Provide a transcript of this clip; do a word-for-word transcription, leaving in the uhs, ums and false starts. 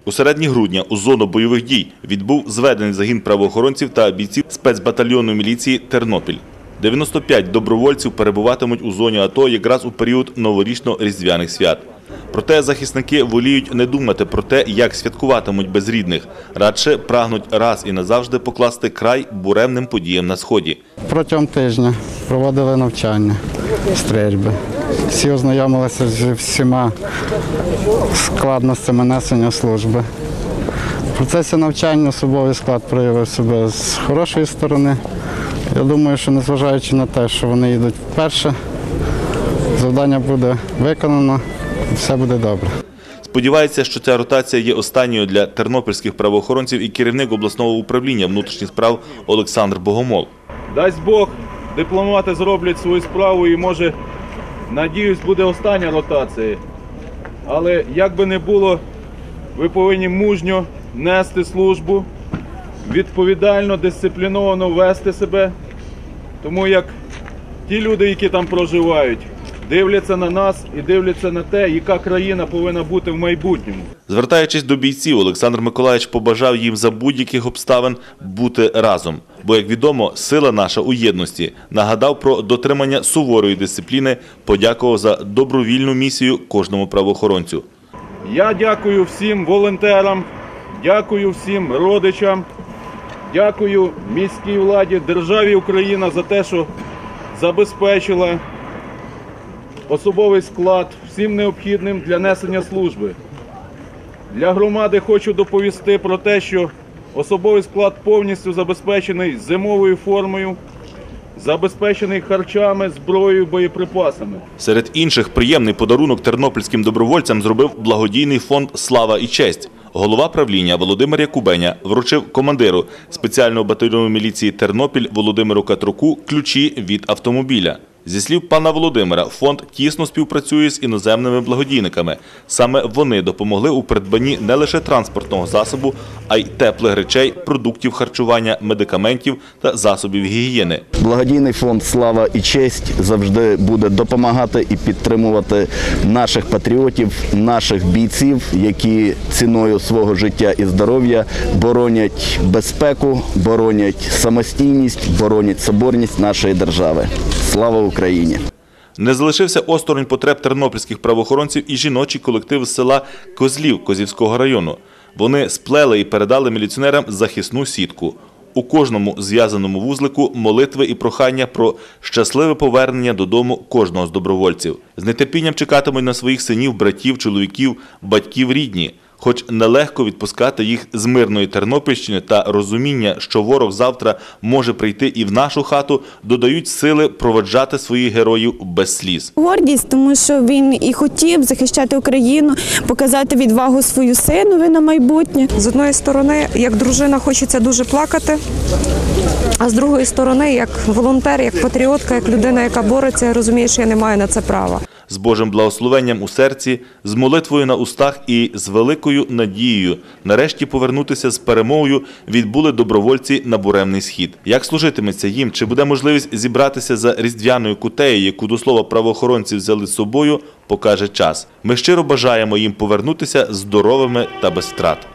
У середині грудня у зону бойових дій відбув зведений загін правоохоронців та бійців спецбатальйону міліції «Тернопіль». дев'яносто п'ять добровольців перебуватимуть у зоні АТО якраз у період новорічно-різдвяних свят. Проте захисники воліють не думати про те, як святкуватимуть без рідних. Радше прагнуть раз і назавжди покласти край буремним подіям на Сході. Протягом тижня проводили навчання, стрільби. Всі ознайомилися з всіма складностями несення служби. В процесі навчання особовий склад проявив себе з хорошої сторони. Я думаю, що незважаючи на те, що вони йдуть вперше, завдання буде виконано і все буде добре. Сподівається, що ця ротація є останньою для тернопільських правоохоронців і керівник обласного управління внутрішніх справ Олександр Богомол. Дасть Бог, дипломати зроблять свою справу і, може, надіюсь, буде остання ротація. Але як би не було, ви повинні мужньо нести службу, відповідально, дисципліновано вести себе. Тому як ті люди, які там проживають, дивляться на нас і дивляться на те, яка країна повинна бути в майбутньому. Звертаючись до бійців, Олександр Миколаївич побажав їм за будь-яких обставин бути разом. Бо, як відомо, сила наша у єдності. Нагадав про дотримання суворої дисципліни, подякував за добровільну місію кожному правоохоронцю. Я дякую всім волонтерам, дякую всім родичам, дякую міській владі, державі Україна за те, що забезпечила особовий склад всім необхідним для несення служби. Для громади хочу доповісти про те, що особовий склад повністю забезпечений зимовою формою, забезпечений харчами, зброєю, боєприпасами. Серед інших приємний подарунок тернопільським добровольцям зробив благодійний фонд «Слава і честь». Голова правління Володимир Якубеня вручив командиру спеціального батальйону міліції «Тернопіль» Володимиру Катруку ключі від автомобіля. Зі слів пана Володимира, фонд тісно співпрацює з іноземними благодійниками. Саме вони допомогли у придбанні не лише транспортного засобу, а й теплих речей, продуктів харчування, медикаментів та засобів гігієни. Благодійний фонд «Слава і честь» завжди буде допомагати і підтримувати наших патріотів, наших бійців, які ціною свого життя і здоров'я боронять безпеку, боронять самостійність, боронять соборність нашої держави. Слава Україні! Не залишився осторонь потреб тернопільських правоохоронців і жіночий колектив з села Козлів Козівського району. Вони сплели і передали міліціонерам захисну сітку. У кожному зв'язаному вузлику молитви і прохання про щасливе повернення додому кожного з добровольців. З нетерпінням чекатимуть на своїх синів, братів, чоловіків, батьків рідні. Хоч нелегко відпускати їх з мирної Тернопільщини та розуміння, що ворог завтра може прийти і в нашу хату, додають сили проводжати своїх героїв без сліз. Гордість, тому що він і хотів захищати Україну, показати відвагу свою синові на майбутнє. З одної сторони, як дружина, хочеться дуже плакати, а з другої сторони, як волонтер, як патріотка, як людина, яка бореться, я розумію, що я не маю на це права. З Божим благословенням у серці, з молитвою на устах і з великою надією нарешті повернутися з перемогою відбули добровольці на буремний схід. Як служитиметься їм, чи буде можливість зібратися за різдвяною кутеєю, яку, до слова, правоохоронці взяли з собою, покаже час. Ми щиро бажаємо їм повернутися здоровими та без втрат.